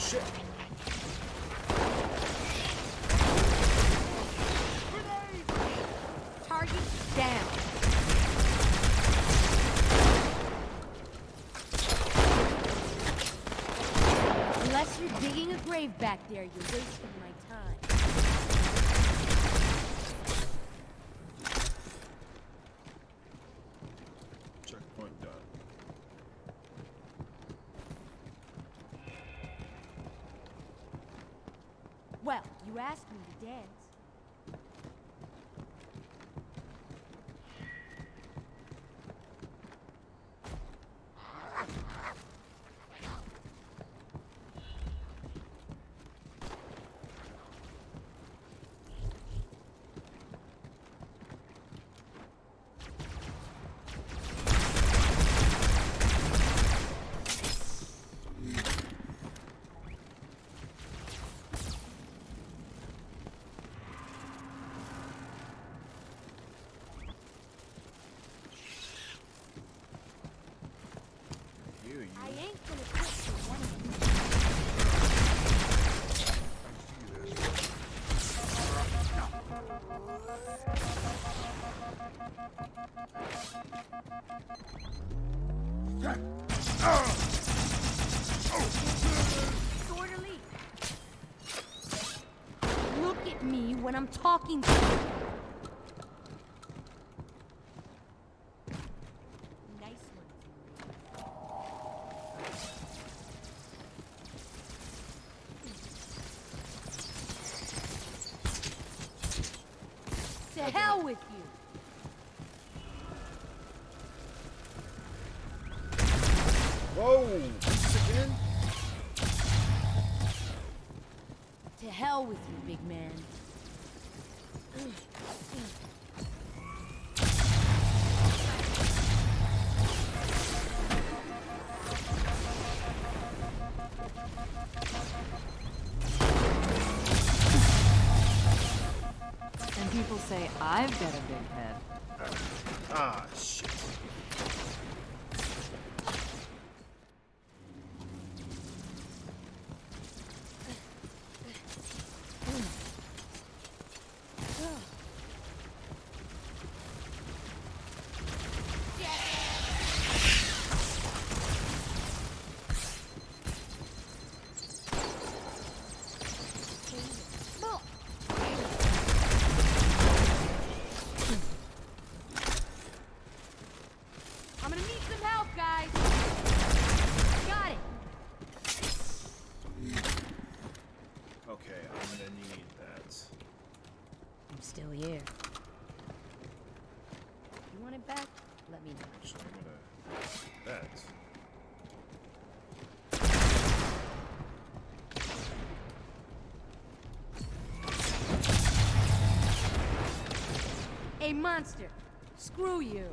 shit. Target down. Unless you're digging a grave back there, you're wasting my time. Checkpoint done. Well, you asked me to dance. I ain't gonna quit for one of you. Orderly. Look at me when I'm talking to you. Nice one. To hell with you. Whoa! This again? To hell with you, big man. And people say I've got a big head. Ah, shit. I'm gonna need some help, guys. Got it. Okay, I'm gonna need that. I'm still here. You want it back? Let me know. So I'm gonna... that. Hey, monster. Screw you.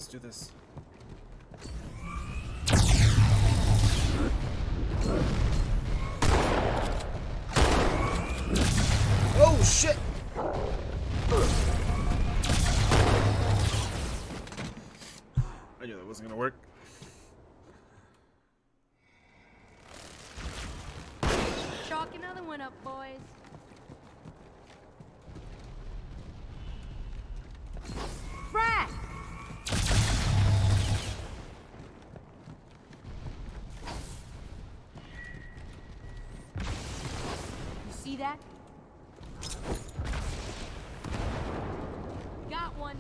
Let's do this. Oh shit! I knew that wasn't gonna work. Chalk another one up, boys. Frag! You see that? Got one.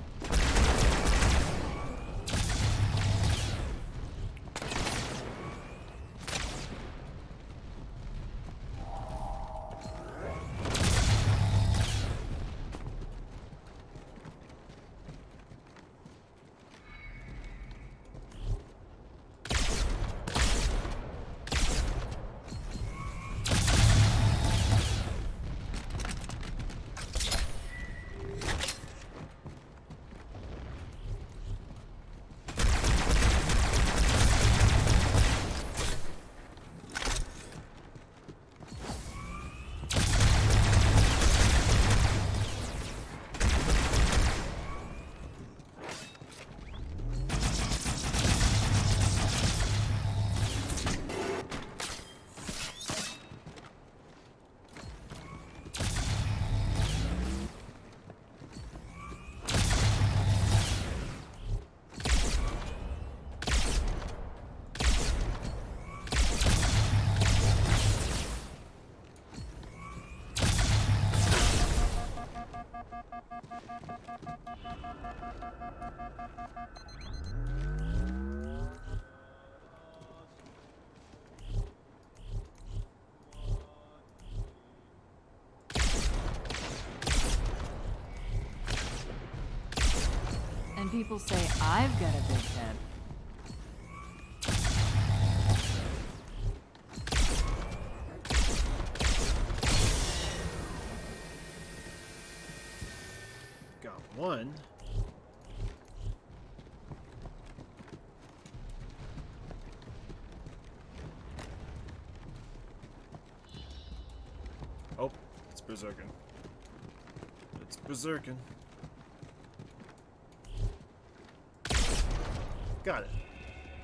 And people say I've got a big head. Got one. Oh, it's berserking. It's berserking. Got it.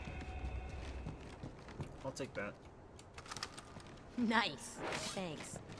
I'll take that. Nice. Thanks.